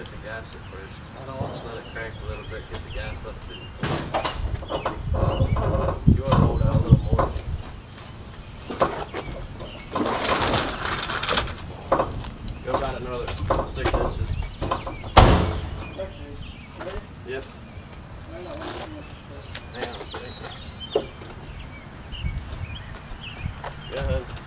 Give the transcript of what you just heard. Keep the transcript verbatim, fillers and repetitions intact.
hit the gas at first. Just let it crank a little bit, get the gas up to. You want to hold out a little more. Go about another six inches. Yep. Hang on a second. Go ahead.